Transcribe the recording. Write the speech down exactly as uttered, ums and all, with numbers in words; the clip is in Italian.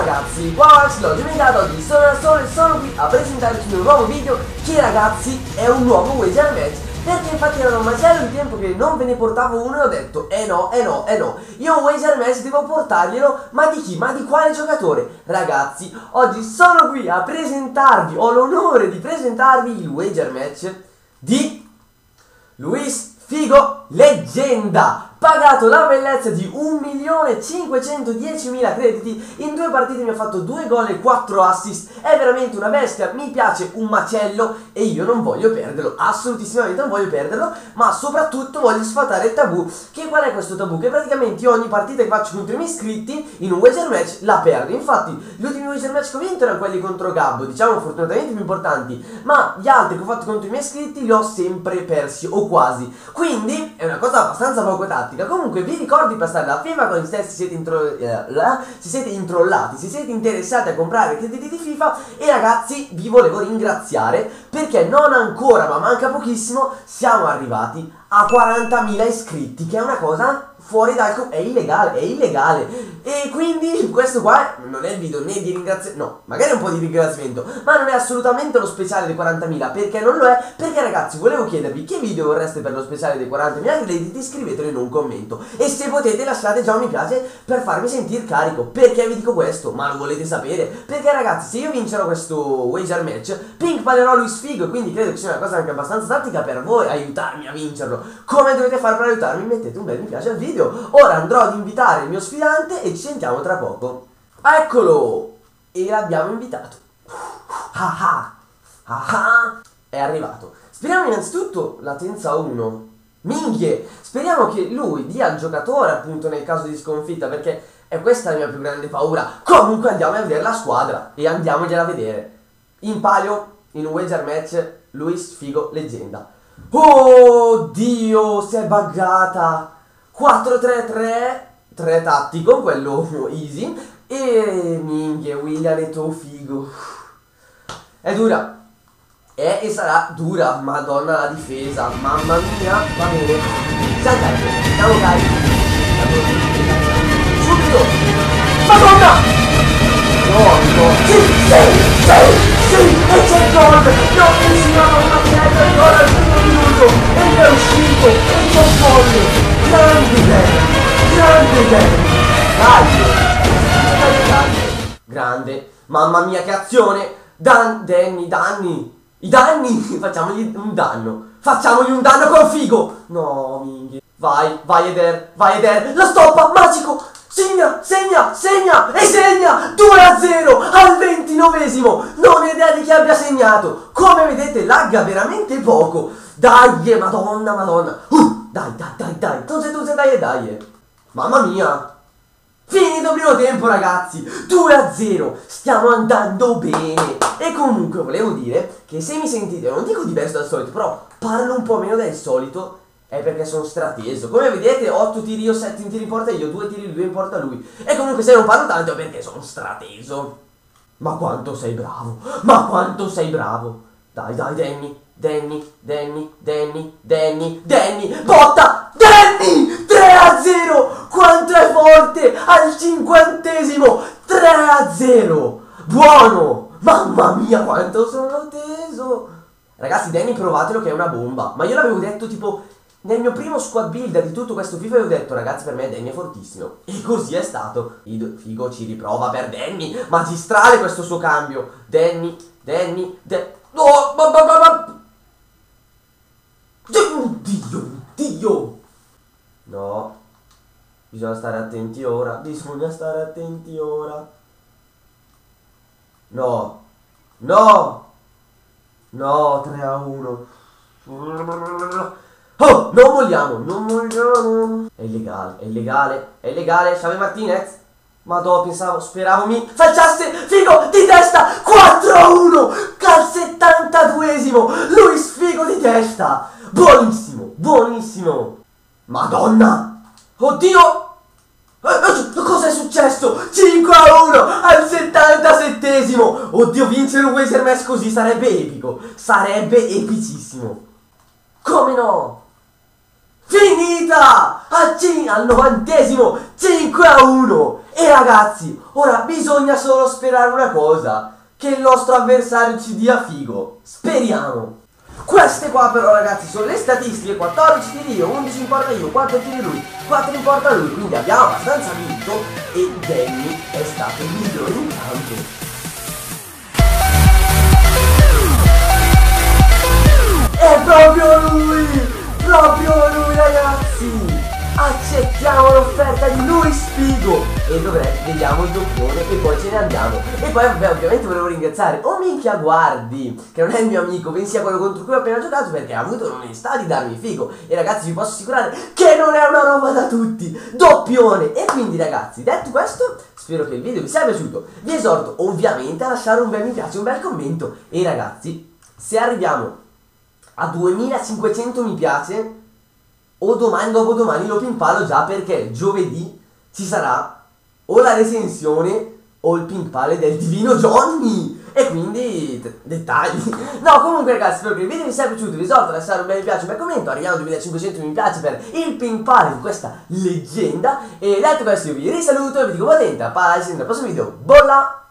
ragazzi, qua l'ho dimenticato, oggi sono da solo e sono qui a presentarvi un nuovo video che ragazzi è un nuovo wager match, perché infatti era un macello di tempo che non ve ne portavo uno e ho detto eh no, eh no, eh no, io un wager match devo portarglielo, ma di chi? Ma di quale giocatore? Ragazzi, oggi sono qui a presentarvi, ho l'onore di presentarvi il wager match di Luis Figo Leggenda, pagato la bellezza di un milione cinquecentodiecimila crediti, in due partite mi ha fatto due gol e quattro assist, è veramente una bestia, mi piace un macello e io non voglio perderlo, assolutissimamente non voglio perderlo, ma soprattutto voglio sfatare il tabù. Che qual è questo tabù? Che praticamente io ogni partita che faccio contro i miei iscritti in un wager match la perdo. Infatti gli ultimi wager match che ho vinto erano quelli contro Gabbo, diciamo fortunatamente più importanti, ma gli altri che ho fatto contro i miei iscritti li ho sempre persi o quasi, quindi è una cosa abbastanza poco tattica. Comunque vi ricordo di passare la FIFA con se siete, intro, eh, se siete introllati, se siete interessati a comprare crediti di FIFA. E ragazzi vi volevo ringraziare perché non ancora, ma manca pochissimo, siamo arrivati a quarantamila iscritti, che è una cosa fuori dal... è illegale, è illegale. E quindi questo qua non è il video né di ringraziamento, no, magari un po' di ringraziamento, ma non è assolutamente lo speciale dei quarantamila. Perché non lo è? Perché ragazzi volevo chiedervi che video vorreste per lo speciale dei quarantamila crediti, scrivetelo in un commento. E se potete lasciate già un mi piace per farmi sentire carico. Perché vi dico questo? Ma lo volete sapere? Perché ragazzi, se io vincerò questo wager match, Pink palerò Luis Figo, e quindi credo che sia una cosa anche abbastanza tattica per voi aiutarmi a vincerlo. Come dovete fare per aiutarmi? Mettete un bel mi piace al video. Ora andrò ad invitare il mio sfidante e ci sentiamo tra poco. Eccolo! E l'abbiamo invitato. Ah ah! Ah ah! È arrivato. Speriamo innanzitutto la Tenza uno. Minchie! Speriamo che lui dia il giocatore appunto nel caso di sconfitta, perché è questa la mia più grande paura. Comunque andiamo a vedere la squadra e andiamogliela a vedere. In palio, in un wager match, Luis Figo Leggenda. Oh Dio, si è buggata. quattro tre tre, tre tattico, quello easy. E minchia, William e Figo. È dura. È e sarà dura, madonna la difesa. Mamma mia, va bene. Siamo carichi, siamo carichi. Subito. Madonna! No, no. Sì, sì, sì, sì, e c'è il gol. No, signora, ma che è il gol al primo minuto. E è uscito, e c'è il gol. Grande idea, grande idea, grande, grande, grande, mamma mia che azione, Dan, danni, danni, i danni, facciamogli un danno, facciamogli un danno con Figo, no minchia, vai, vai Eder, vai Eder, la stoppa, magico, segna, segna, segna, e segna, due a zero al ventinovesimo, non ho idea di chi abbia segnato, come vedete lagga veramente poco, dai, madonna, madonna, uh. Dai, dai, dai, dai, tutte, tutte, dai, dai. Mamma mia. Finito il primo tempo, ragazzi. due a zero. Stiamo andando bene. E comunque volevo dire che se mi sentite, non dico diverso dal solito, però parlo un po' meno del solito, è perché sono strateso. Come vedete, otto tiri io, sette in tiri in porta io, due tiri, due in porta lui. E comunque se non parlo tanto è perché sono strateso. Ma quanto sei bravo. Ma quanto sei bravo. Dai, dai, Danny. Danny, Danny, Danny, Danny, Danny, botta, Danny, tre a zero, quanto è forte, al cinquantesimo, tre a zero, buono, mamma mia quanto sono teso, ragazzi Danny provatelo che è una bomba, ma io l'avevo detto tipo nel mio primo squad builder di tutto questo FIFA, avevo detto ragazzi per me Danny è fortissimo, e così è stato, Figo ci riprova per Danny, magistrale questo suo cambio, Danny, Danny, Danny, oh, ma, ma, ma, ma. Oddio, oddio! No, bisogna stare attenti ora, bisogna stare attenti ora. No, no, no, tre a uno. Oh, non vogliamo, non vogliamo. È illegale, è illegale, è illegale, Xavi Martinez. Madò, pensavo, speravo mi facciasse Figo di testa, quattro a uno, al settantaduesimo, Luis Figo di testa. Buonissimo, buonissimo. Madonna. Oddio. Eh, cosa è successo? cinque a uno al settantasettesimo. Oddio, vincere un wager match così sarebbe epico. Sarebbe epicissimo. Come no? Finita! Al novantesimo cinque a uno. E ragazzi, ora bisogna solo sperare una cosa, che il nostro avversario ci dia figo. Speriamo. Queste qua però ragazzi sono le statistiche: quattordici tiri io, undici in porta io, quattro tiri lui, quattro in porta lui, quindi abbiamo abbastanza vinto e Danny è stato il migliore in campo. È proprio lui! Proprio lui ragazzi! Accettiamo l'offerta di Luis Figo! E dov'è? Vediamo il doppione e poi ce ne andiamo. E poi vabbè, ovviamente volevo ringraziare Oh minchia guardi, che non è il mio amico, bensì a quello contro cui ho appena giocato, perché ha avuto l'onestà di darmi Figo. E ragazzi vi posso assicurare che non è una roba da tutti! Doppione! E quindi ragazzi, detto questo, spero che il video vi sia piaciuto. Vi esorto ovviamente a lasciare un bel mi piace, un bel commento. E ragazzi, se arriviamo a duemilacinquecento mi piace, o domani, dopodomani lo pimpalo già, perché giovedì ci sarà o la recensione o il pimpale del divino Johnny. E quindi dettagli. No, comunque ragazzi, spero che il video vi sia piaciuto. Vi esorto a lasciare un bel mi piace, un bel commento. Arriviamo a duemilacinquecento mi piace per il pimpale di questa leggenda. E detto questo io vi risaluto e vi dico potente, a al prossimo video. Bolla!